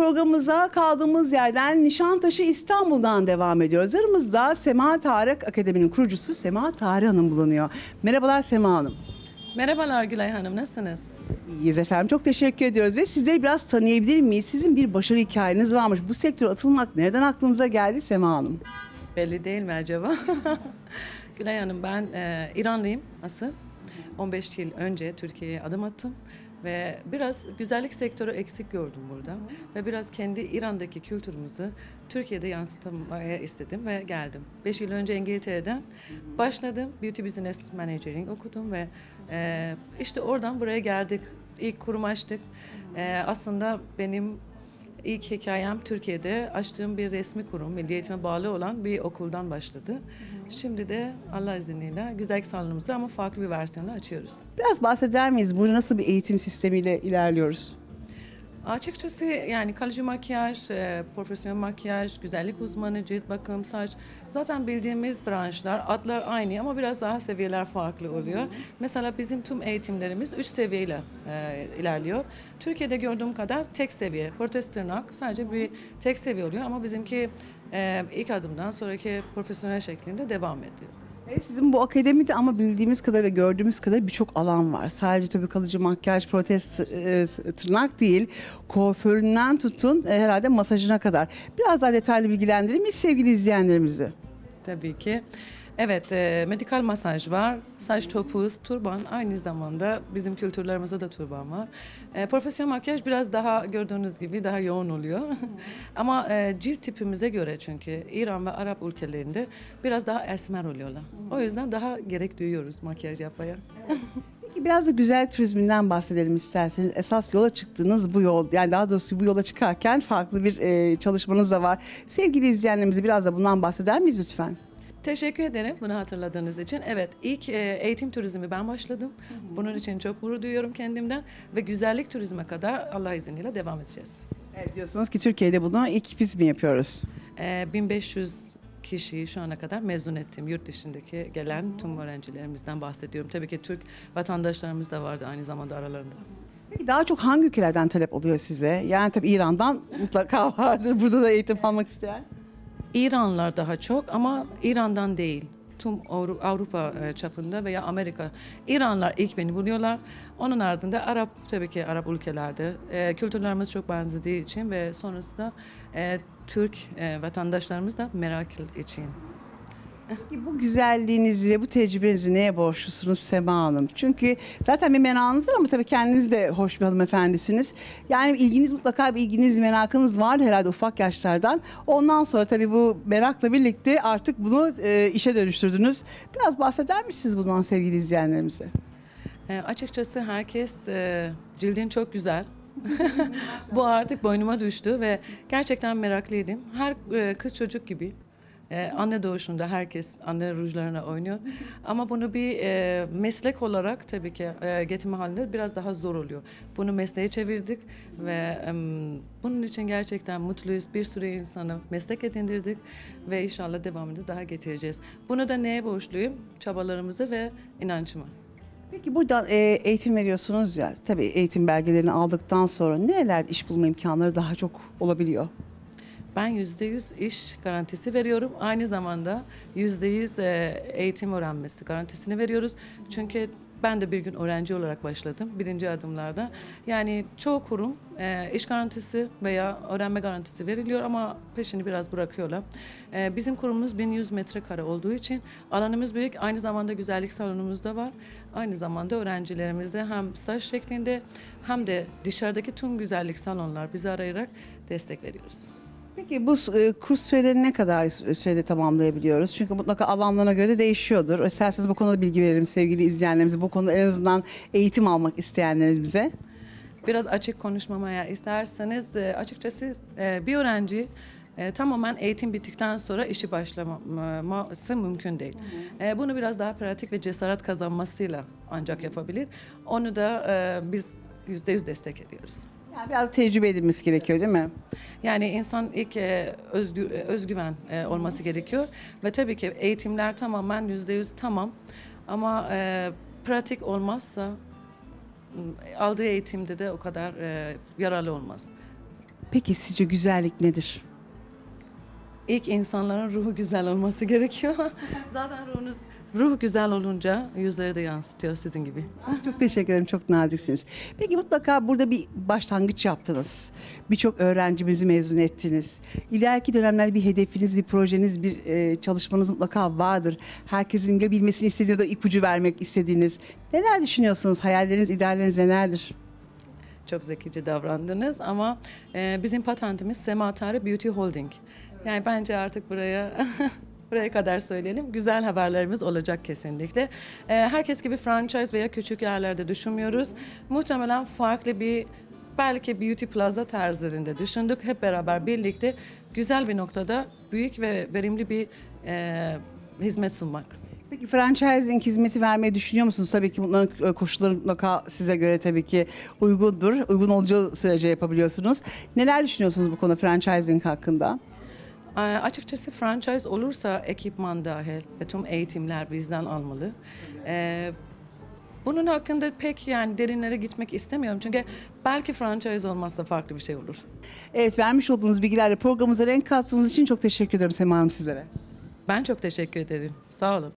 programımıza kaldığımız yerden Nişantaşı İstanbul'dan devam ediyoruz. Aramızda Sema Tarık Akademi'nin kurucusu Sema Tarık Hanım bulunuyor. Merhabalar Sema Hanım. Merhabalar Gülay Hanım, nasılsınız? İyiyiz efendim, çok teşekkür ediyoruz ve sizleri biraz tanıyabilir miyiz? Sizin bir başarı hikayeniz varmış. Bu sektöre atılmak nereden aklınıza geldi Sema Hanım? Belli değil mi acaba? Gülay Hanım, ben İranlıyım asıl. 15 yıl önce Türkiye'ye adım attım. Ve biraz güzellik sektörü eksik gördüm burada. Ve biraz kendi İran'daki kültürümüzü Türkiye'de yansıtmaya istedim ve geldim. 5 yıl önce İngiltere'den başladım. Beauty Business Managering okudum ve işte oradan buraya geldik. İlk kurum açtık. Aslında benim İlk hikayem Türkiye'de açtığım bir resmi kurum, milli eğitime bağlı olan bir okuldan başladı. Şimdi de Allah izniyle güzellik salonumuzu ama farklı bir versiyonla açıyoruz. Biraz bahseder miyiz? Burada nasıl bir eğitim sistemiyle ilerliyoruz? Açıkçası yani kalıcı makyaj, profesyonel makyaj, güzellik uzmanı, cilt bakım, saç zaten bildiğimiz branşlar, adlar aynı ama biraz daha seviyeler farklı oluyor. Mesela bizim tüm eğitimlerimiz 3 seviyeyle ilerliyor. Türkiye'de gördüğüm kadar tek seviye, protez tırnak sadece bir tek seviye oluyor ama bizimki ilk adımdan sonraki profesyonel şeklinde devam ediyor. Sizin bu akademide ama bildiğimiz kadar ve gördüğümüz kadar birçok alan var. Sadece tabii kalıcı makyaj, protez, tırnak değil, kuaföründen tutun herhalde masajına kadar. Biraz daha detaylı bilgilendirir miyiz sevgili izleyenlerimizi? Tabii ki. Evet, medikal masaj var, saç topuz, turban, aynı zamanda bizim kültürlerimizde de turban var. Profesyonel makyaj biraz daha gördüğünüz gibi daha yoğun oluyor. Ama cilt tipimize göre çünkü İran ve Arap ülkelerinde biraz daha esmer oluyorlar. O yüzden daha gerek duyuyoruz makyaj yapmaya. Peki biraz da güzel turizminden bahsedelim isterseniz. Esas yola çıktığınız bu yol, yani daha doğrusu bu yola çıkarken farklı bir çalışmanız da var. Sevgili izleyenlerimize biraz da bundan bahseder miyiz lütfen? Teşekkür ederim bunu hatırladığınız için. Evet, ilk eğitim turizmi ben başladım. Bunun için çok gurur duyuyorum kendimden ve güzellik turizme kadar Allah izniyle devam edeceğiz. Evet, diyorsunuz ki Türkiye'de bunu ilk biz mi yapıyoruz? 1500 kişiyi şu ana kadar mezun ettim. Yurt dışındaki gelen tüm öğrencilerimizden bahsediyorum. Tabii ki Türk vatandaşlarımız da vardı aynı zamanda aralarında. Peki daha çok hangi ülkelerden talep oluyor size? Yani tabii İran'dan mutlaka vardır burada da eğitim almak isteyen. İranlılar daha çok ama İran'dan değil. Tüm Avrupa çapında veya Amerika. İranlılar ilk beni buluyorlar. Onun ardında Arap, tabii ki Arap ülkelerde. Kültürlerimiz çok benzediği için ve sonrasında Türk vatandaşlarımız da merak için. Peki bu güzelliğinizi ve bu tecrübenizi neye borçlusunuz Sema Hanım? Çünkü zaten bir merakınız var ama tabii kendiniz de hoş bir hanımefendisiniz. Yani ilginiz mutlaka bir ilginiz, merakınız vardı herhalde ufak yaşlardan. Ondan sonra tabii bu merakla birlikte artık bunu işe dönüştürdünüz. Biraz bahseder misiniz bundan sevgili izleyenlerimize? Açıkçası herkes cildin çok güzel. Bu artık boynuma düştü ve gerçekten meraklıydım. Her kız çocuk gibi. Anne doğuşunda herkes anne rujlarına oynuyor. Ama bunu bir meslek olarak tabii ki getirme halinde biraz daha zor oluyor. Bunu mesleğe çevirdik ve bunun için gerçekten mutluyuz. Bir sürü insanı meslek edindirdik ve inşallah devamını daha getireceğiz. Bunu da neye borçluyum? Çabalarımızı ve inancıma. Peki buradan eğitim veriyorsunuz ya, tabii eğitim belgelerini aldıktan sonra nereler iş bulma imkanları daha çok olabiliyor? Ben %100 iş garantisi veriyorum. Aynı zamanda %100 eğitim öğrenmesi garantisini veriyoruz. Çünkü ben de bir gün öğrenci olarak başladım birinci adımlarda. Yani çoğu kurum iş garantisi veya öğrenme garantisi veriliyor ama peşini biraz bırakıyorlar. Bizim kurumumuz 1100 metrekare olduğu için alanımız büyük. Aynı zamanda güzellik salonumuz da var. Aynı zamanda öğrencilerimize hem staj şeklinde hem de dışarıdaki tüm güzellik salonlar bizi arayarak destek veriyoruz. Peki bu kurs sürelerini ne kadar sürede tamamlayabiliyoruz? Çünkü mutlaka alanlarına göre de değişiyordur. İsterseniz bu konuda bilgi verelim sevgili izleyenlerimize. Bu konuda en azından eğitim almak isteyenlerimize. Biraz açık konuşmamaya isterseniz açıkçası bir öğrenci tamamen eğitim bittikten sonra işi başlaması mümkün değil. Bunu biraz daha pratik ve cesaret kazanmasıyla ancak yapabilir. Onu da biz %100 destek ediyoruz. Yani biraz tecrübe edilmesi gerekiyor değil mi? Yani insan ilk özgüven olması gerekiyor ve tabii ki eğitimler tamamen %100 tamam ama pratik olmazsa aldığı eğitimde de o kadar yararlı olmaz. Peki sizce güzellik nedir? İlk insanların ruhu güzel olması gerekiyor. Zaten ruh güzel olunca yüzleri de yansıtıyor sizin gibi. Çok teşekkür ederim. Çok naziksiniz. Peki mutlaka burada bir başlangıç yaptınız. Birçok öğrencimizi mezun ettiniz. İleriki dönemlerde bir hedefiniz, bir projeniz, bir çalışmanız mutlaka vardır. Herkesin ya bilmesini istediğiniz ya da ipucu vermek istediğiniz. Neler düşünüyorsunuz? Hayalleriniz, idealleriniz nelerdir? Çok zekice davrandınız ama bizim patentimiz Sematari Beauty Holding. Yani bence artık buraya kadar söyleyelim. Güzel haberlerimiz olacak kesinlikle. Herkes gibi franchise veya küçük yerlerde düşünmüyoruz. Muhtemelen farklı bir belki beauty plaza tarzlarında düşündük. Hep beraber birlikte güzel bir noktada büyük ve verimli bir hizmet sunmak. Peki franchising hizmeti vermeyi düşünüyor musunuz? Tabii ki bunların koşulları mutlaka size göre tabii ki uygundur. Uygun olacağı sürece yapabiliyorsunuz. Neler düşünüyorsunuz bu konu franchising hakkında? Açıkçası franchise olursa ekipman dahil ve tüm eğitimler bizden almalı. Bunun hakkında pek yani derinlere gitmek istemiyorum. Çünkü belki franchise olmazsa farklı bir şey olur. Evet, vermiş olduğunuz bilgilerle programımıza renk kattığınız için çok teşekkür ederim Sema Hanım sizlere. Ben çok teşekkür ederim. Sağ olun.